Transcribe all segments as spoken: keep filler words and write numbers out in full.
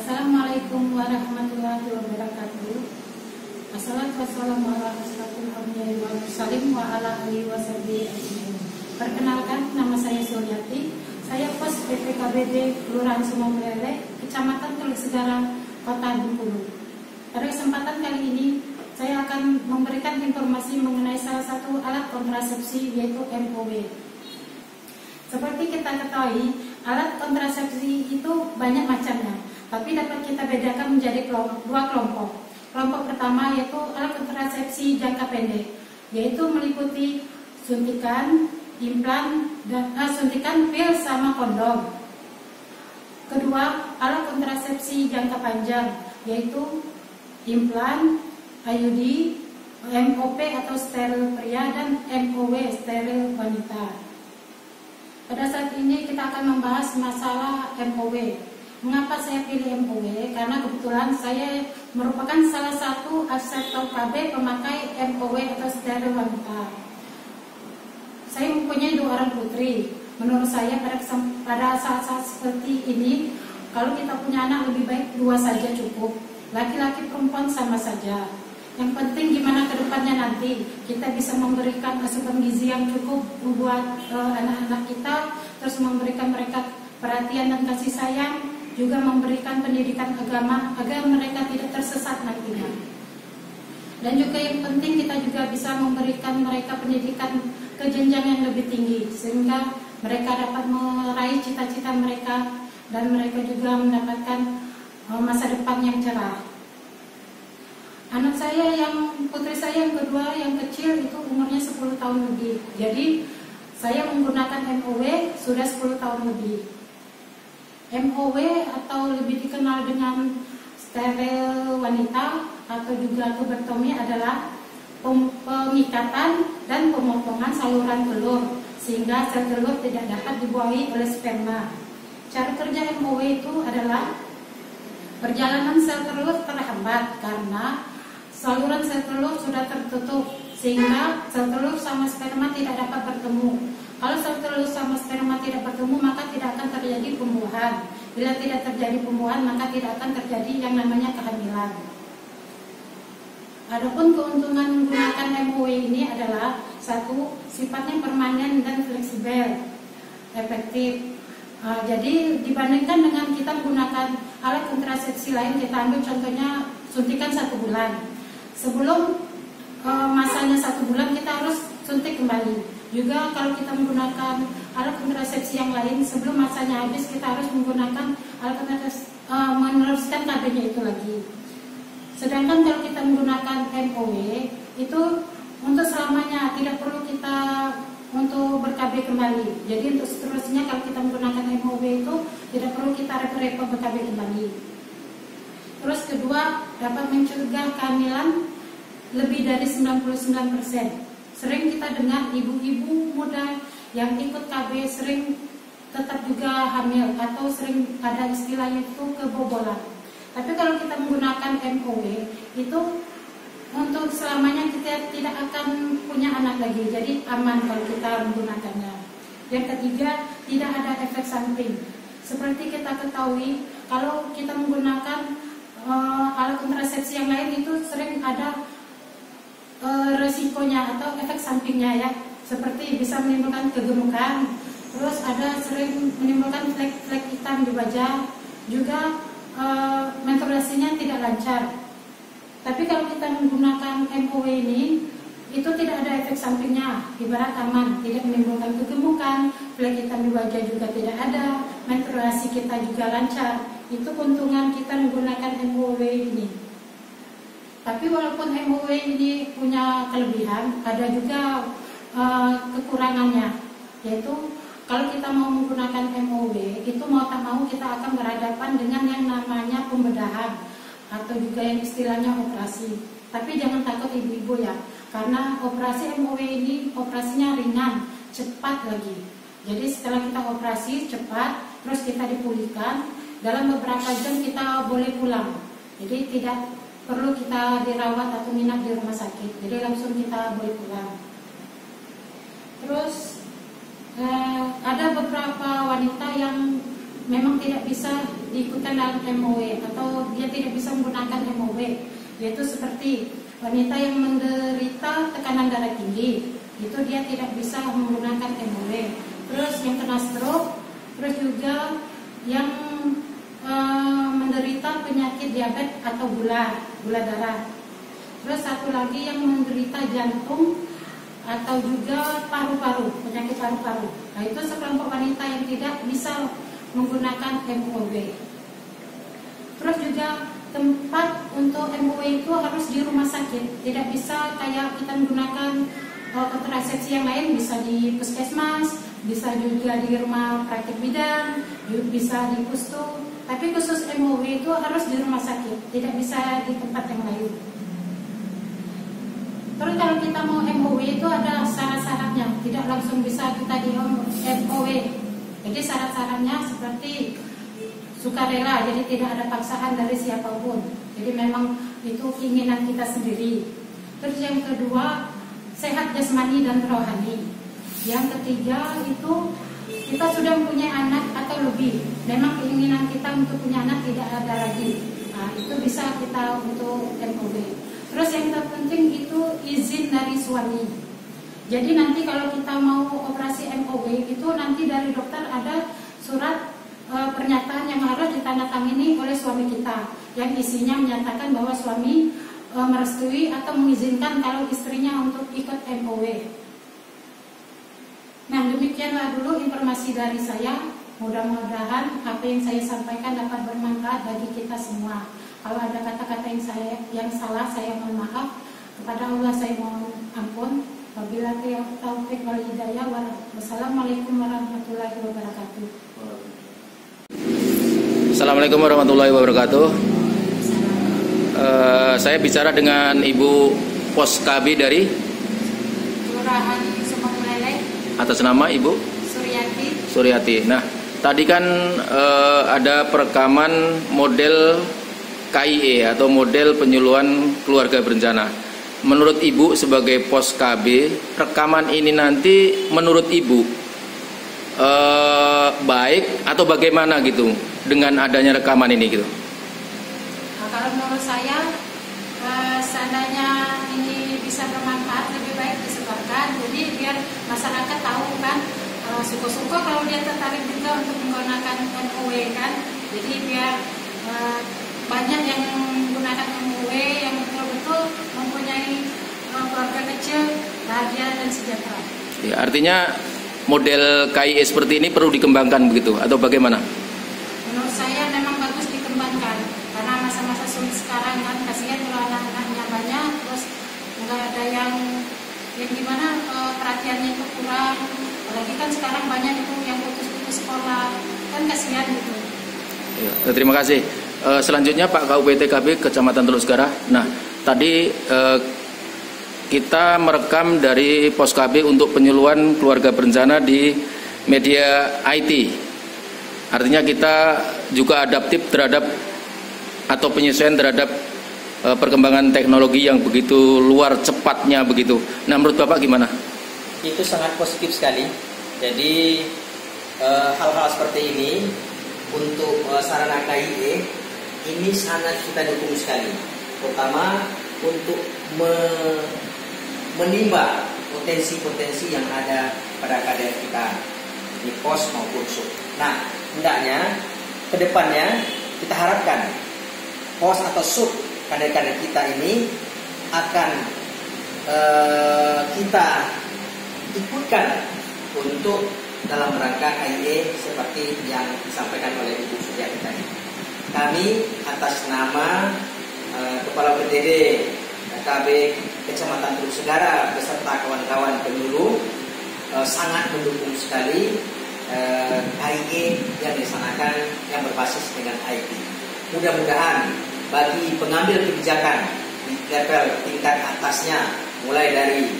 Assalamualaikum warahmatullahi wabarakatuh. Assalatu wassalamu ala asyrafil anbiya'i wal mursalin wa ala alihi washabihi ajmain. Perkenalkan, nama saya Suryati. Saya pos B P K B D Kelurahan Sumomulele, Kecamatan Telisegara, Kota Bengkulu. Pada kesempatan kali ini saya akan memberikan informasi mengenai salah satu alat kontrasepsi, yaitu M O W. Seperti kita ketahui, alat kontrasepsi itu banyak macamnya, tapi dapat kita bedakan menjadi dua kelompok. Kelompok pertama yaitu alat kontrasepsi jangka pendek, yaitu meliputi suntikan, implan, dan eh, suntikan pil sama kondom. Kedua, alat kontrasepsi jangka panjang, yaitu implan, I U D, M O P atau steril pria, dan M O W steril wanita. Pada saat ini kita akan membahas masalah M O W. Mengapa saya pilih M O W? Karena kebetulan saya merupakan salah satu asesor K B pemakai M O W atau steril wanita. Saya mempunyai dua orang putri. Menurut saya pada, pada saat-saat seperti ini, kalau kita punya anak lebih baik dua saja cukup. Laki-laki perempuan sama saja. Yang penting gimana ke depannya nanti kita bisa memberikan asupan gizi yang cukup buat anak-anak uh, kita, terus memberikan mereka perhatian dan kasih sayang, juga memberikan pendidikan agama agar mereka tidak tersesat nantinya. Dan juga yang penting kita juga bisa memberikan mereka pendidikan ke jenjang yang lebih tinggi, sehingga mereka dapat meraih cita-cita mereka dan mereka juga mendapatkan uh, masa depan yang cerah. Anak saya yang putri saya yang kedua yang kecil itu umurnya sepuluh tahun lebih. Jadi saya menggunakan M O W sudah sepuluh tahun lebih. M O W atau lebih dikenal dengan steril wanita atau juga tubertomi adalah pengikatan dan pemotongan saluran telur sehingga sel telur tidak dapat dibuahi oleh sperma. Cara kerja M O W itu adalah perjalanan sel telur terhambat karena saluran sel telur sudah tertutup sehingga sel telur sama sperma tidak dapat bertemu. Kalau sel telur sama sperma tidak bertemu, maka tidak akan terjadi pembuahan. Bila tidak terjadi pembuahan, maka tidak akan terjadi yang namanya kehamilan. Adapun keuntungan menggunakan M O W ini adalah satu, sifatnya permanen dan fleksibel, efektif. Uh, jadi dibandingkan dengan kita menggunakan alat kontrasepsi lain, kita ambil contohnya suntikan satu bulan. Sebelum e, masanya satu bulan kita harus suntik kembali. Juga kalau kita menggunakan alat kontrasepsi yang lain, sebelum masanya habis kita harus menggunakan alat kontrasepsi e, meneruskan K B-nya itu lagi. Sedangkan kalau kita menggunakan M O W itu untuk selamanya, tidak perlu kita untuk ber-K B kembali. Jadi untuk seterusnya kalau kita menggunakan M O W itu tidak perlu kita repot-repot ber-K B kembali. Terus kedua, dapat mencegah kehamilan lebih dari sembilan puluh sembilan persen. Sering kita dengar ibu-ibu muda yang ikut K B sering tetap juga hamil atau sering ada istilahnya itu kebobolan. Tapi kalau kita menggunakan M O W itu untuk selamanya kita tidak akan punya anak lagi. Jadi aman kalau kita menggunakannya. Yang ketiga, tidak ada efek samping. Seperti kita ketahui, kalau kita menggunakan Uh, alat kontrasepsi yang lain itu sering ada uh, resikonya atau efek sampingnya ya, seperti bisa menimbulkan kegemukan, terus ada sering menimbulkan flek-flek hitam di wajah, juga uh, menstruasinya tidak lancar. Tapi kalau kita menggunakan M O W ini itu tidak ada efek sampingnya, ibarat aman, tidak menimbulkan kegemukan, flek hitam di wajah juga tidak ada, menstruasi kita juga lancar. Itu keuntungan kita menggunakan M O W ini. Tapi walaupun M O W ini punya kelebihan, ada juga uh, kekurangannya, yaitu kalau kita mau menggunakan M O W itu mau tak mau kita akan berhadapan dengan yang namanya pembedahan atau juga yang istilahnya operasi. Tapi jangan takut ibu-ibu ya, karena operasi M O W ini operasinya ringan, cepat lagi. Jadi setelah kita operasi cepat, terus kita dipulihkan, dalam beberapa jam kita boleh pulang. Jadi tidak perlu kita dirawat atau nginap di rumah sakit. Jadi langsung kita boleh pulang. Terus eh, ada beberapa wanita yang memang tidak bisa diikutkan dalam M O W atau dia tidak bisa menggunakan M O W, yaitu seperti wanita yang menderita tekanan darah tinggi, itu dia tidak bisa menggunakan M O W. Terus yang kena stroke, terus juga yang e, menderita penyakit diabetes atau gula, gula darah. Terus satu lagi yang menderita jantung atau juga paru-paru, penyakit paru-paru. Nah, itu sekelompok wanita yang tidak bisa menggunakan M O W. Terus juga tempat untuk M O W itu harus di rumah sakit, tidak bisa kayak kita menggunakan uh, kontrasepsi yang lain, bisa di puskesmas, bisa juga di rumah praktik bidan, bisa di pustu. Tapi khusus M O W itu harus di rumah sakit, tidak bisa di tempat yang lain. Terus kalau kita mau M O W itu ada syarat-syaratnya, tidak langsung bisa kita di M O W. Jadi syarat-syaratnya seperti sukarela, jadi tidak ada paksaan dari siapapun. Jadi memang itu keinginan kita sendiri. Terus yang kedua, sehat jasmani dan rohani. Yang ketiga itu kita sudah mempunyai anak atau lebih. Memang keinginan kita untuk punya anak tidak ada lagi. Nah, itu bisa kita untuk M O W. Terus yang terpenting itu izin dari suami. Jadi nanti kalau kita mau operasi M O W itu nanti dari dokter ada surat e, pernyataan yang harus ditandatangani oleh suami kita, yang isinya menyatakan bahwa suami e, merestui atau mengizinkan kalau istrinya untuk ikut M O W. Nah, demikianlah dulu informasi dari saya. Mudah-mudahan apa yang saya sampaikan dapat bermanfaat bagi kita semua. Kalau ada kata-kata yang saya yang salah, saya mohon maaf. Kepada Allah saya mohon ampun. Wabillahi taufiq wal hidayah. Wassalamualaikum warahmatullahi wabarakatuh. Assalamualaikum warahmatullahi wabarakatuh. Uh, saya bicara dengan Ibu Pos K B dari Kelurahan Sumatulele. Atas nama Ibu Suryati. Suryati. Nah, tadi kan uh, ada perekaman model K I E atau model penyuluhan keluarga berencana. Menurut Ibu sebagai Pos K B, rekaman ini nanti menurut Ibu eh, baik atau bagaimana gitu dengan adanya rekaman ini gitu? Nah, kalau menurut saya eh, seandainya ini bisa bermanfaat, lebih baik disebarkan. Jadi biar masyarakat tahu kan, eh, syukur-syukur kalau dia tertarik juga untuk menggunakan M O W kan. Jadi biar eh, banyak yang menggunakan M O W yang betul-betul mempunyai uh, keluarga kecil, bahagia dan sejahtera. Ya, artinya model K I E seperti ini perlu dikembangkan begitu atau bagaimana? Menurut saya memang bagus dikembangkan karena masa-masa sulit sekarang kan, kasihan kalau anak-anaknya banyak terus nggak ada yang yang gimana uh, perhatiannya itu kurang. Apalagi kan sekarang banyak itu yang putus-putus sekolah, kan kasihan gitu. Ya, terima kasih. Uh, selanjutnya Pak K U P T K B Kecamatan Teluk Segara. Nah, tadi uh, kita merekam dari Pos K B untuk penyuluhan keluarga berencana di media I T. Artinya kita juga adaptif terhadap atau penyesuaian terhadap uh, perkembangan teknologi yang begitu luar cepatnya begitu. Nah, menurut Bapak gimana? Itu sangat positif sekali. Jadi uh, hal-hal seperti ini untuk uh, sarana K I E ini sangat kita dukung sekali, terutama untuk me menimba potensi-potensi yang ada pada kader kita di pos maupun sub. Nah, hendaknya kedepannya kita harapkan pos atau sub kader-kader kita ini akan uh, kita ikutkan untuk dalam rangka K I E seperti yang disampaikan oleh Ibu Suryati tadi. Kami atas nama uh, Kepala B P D K B Kecamatan Teluk Segara beserta kawan-kawan penyuluh uh, sangat mendukung sekali uh, K I E yang dilaksanakan yang berbasis dengan I T. Mudah-mudahan bagi pengambil kebijakan di level tingkat atasnya, mulai dari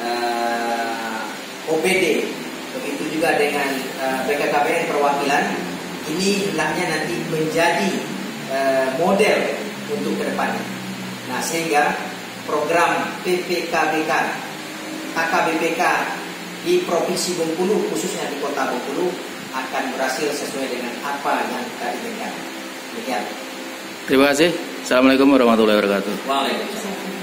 uh, O P D, begitu juga dengan uh, B K K B N perwakilan, ini hendaknya nanti menjadi uh, model untuk kedepannya. Nah, sehingga program P P K B K, K K B P K di Provinsi Bengkulu, khususnya di Kota Bengkulu, akan berhasil sesuai dengan apa yang kita inginkan. Demikian. Terima kasih. Assalamualaikum warahmatullahi wabarakatuh. Waalaikumsalam.